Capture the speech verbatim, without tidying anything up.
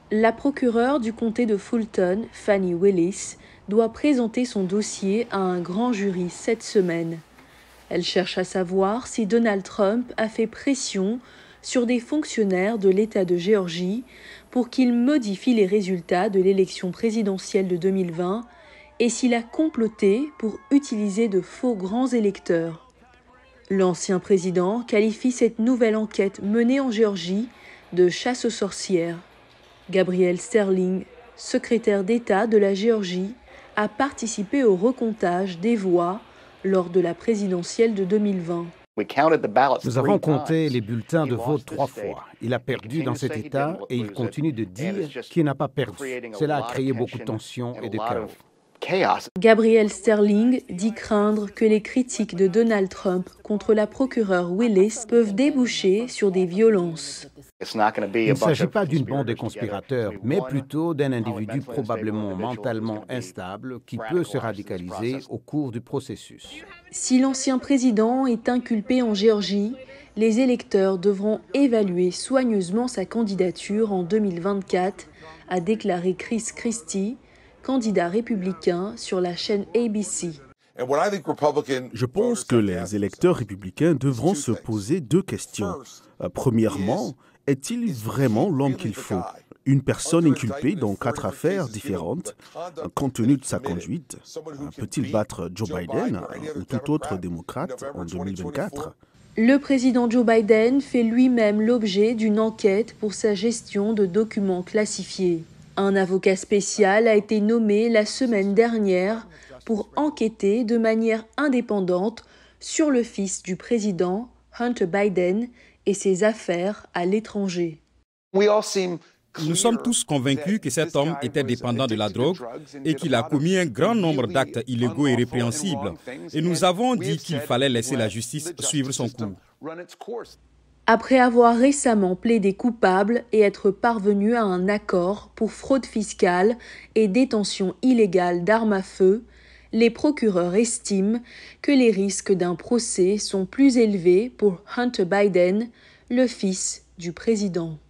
La procureure du comté de Fulton, Fani Willis, doit présenter son dossier à un grand jury cette semaine. Elle cherche à savoir si Donald Trump a fait pression sur des fonctionnaires de l'État de Géorgie pour qu'ils modifient les résultats de l'élection présidentielle de deux mille vingt et s'il a comploté pour utiliser de faux grands électeurs. L'ancien président qualifie cette nouvelle enquête menée en Géorgie de chasse aux sorcières. Gabriel Sterling, secrétaire d'État de la Géorgie, a participé au recomptage des voix lors de la présidentielle de deux mille vingt. Nous avons compté les bulletins de vote trois fois. Il a perdu dans cet État et il continue de dire qu'il n'a pas perdu. Cela a créé beaucoup de tensions et de chaos. Gabriel Sterling dit craindre que les critiques de Donald Trump contre la procureure Willis peuvent déboucher sur des violences. Il ne s'agit pas d'une bande de conspirateurs, mais plutôt d'un individu probablement mentalement instable qui peut se radicaliser au cours du processus. Si l'ancien président est inculpé en Géorgie, les électeurs devront évaluer soigneusement sa candidature en deux mille vingt-quatre, a déclaré Chris Christie, candidat républicain sur la chaîne A B C. Je pense que les électeurs républicains devront se poser deux questions. Premièrement, est-il vraiment l'homme qu'il faut? Une personne inculpée dans quatre affaires différentes, compte tenu de sa conduite, peut-il battre Joe Biden ou tout autre démocrate en deux mille vingt-quatre? Le président Joe Biden fait lui-même l'objet d'une enquête pour sa gestion de documents classifiés. Un avocat spécial a été nommé la semaine dernière pour enquêter de manière indépendante sur le fils du président, Hunter Biden, et ses affaires à l'étranger. Nous sommes tous convaincus que cet homme était dépendant de la drogue et qu'il a commis un grand nombre d'actes illégaux et répréhensibles. Et nous avons dit qu'il fallait laisser la justice suivre son cours. Après avoir récemment plaidé coupable et être parvenu à un accord pour fraude fiscale et détention illégale d'armes à feu, les procureurs estiment que les risques d'un procès sont plus élevés pour Hunter Biden, le fils du président.